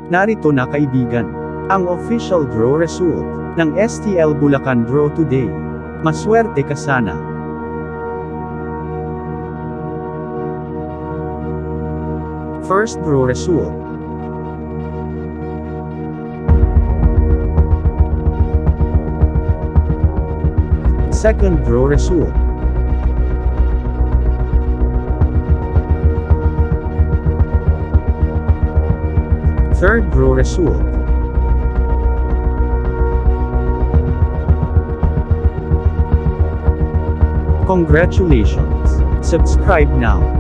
Narito na kaibigan, ang official draw result ng STL Bulacan Draw Today. Maswerte ka sana. First draw result. Second draw result. Third draw result. Congratulations! Subscribe now.